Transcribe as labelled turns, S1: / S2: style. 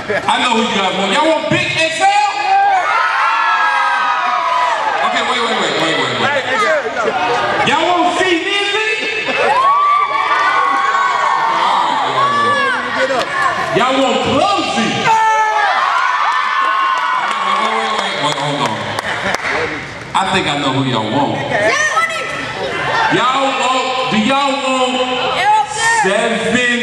S1: I know who you guys want. Y'all want Big XL? Okay, wait. Y'all want C Lizzy? Y'all want Clumsy? Wait, hold on. I think I know who y'all want. Do y'all want 7